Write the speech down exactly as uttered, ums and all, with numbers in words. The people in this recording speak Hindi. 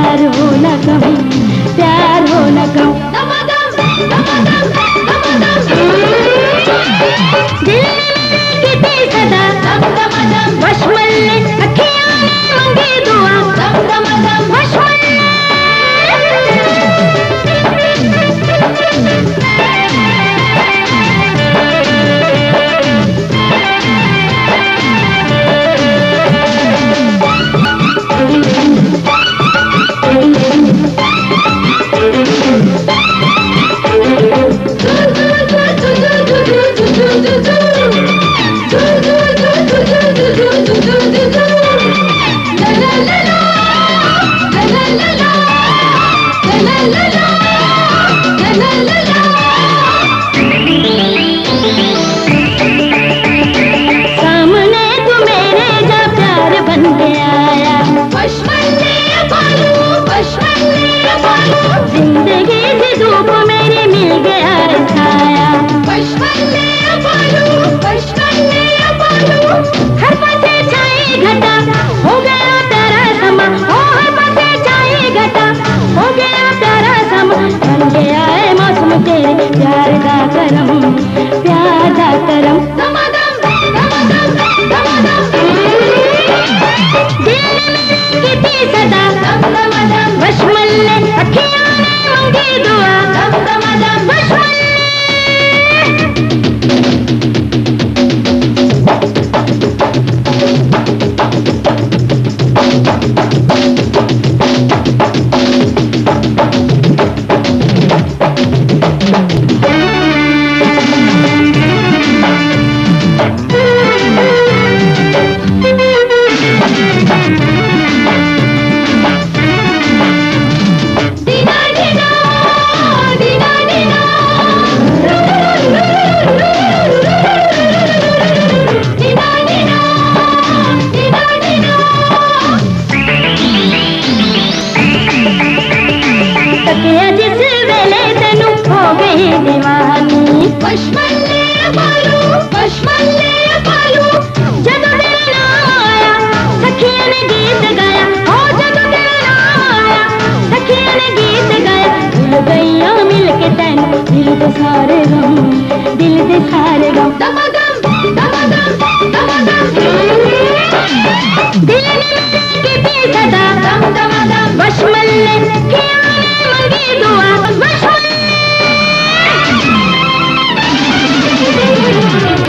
प्यार हो न कम, प्यार हो न कम। दिल की थी सदा बशमल्ले, अखियां मांगे दुआ बशमल्ले। सामने तू मेरे जा प्यार बन के आया, जिंदगी की धूप मेरी मिल गया छाया। हर पासे छाई घटा हो गया प्यारा समा, ओ हर पासे छाई घटा हो गया प्यारा समा। बन गया है मौसम तेरे प्यार का करम, प्यार का करम। दिल की थी सदा बशमल्ले, अखियां मांगी दुआ बशमल्ले। जिस वेले तेनू हो गई दीवानी बशमल्ले पालू, बशमल्ले पालू। जब तेरा नाम आया सखिया ने गीत गाया, हो जब तेरा नाम आया सखिया ने गीत गाया। भूल गईया मिल के तैनू दिल दे सारे गम, दिल दे सारे गम।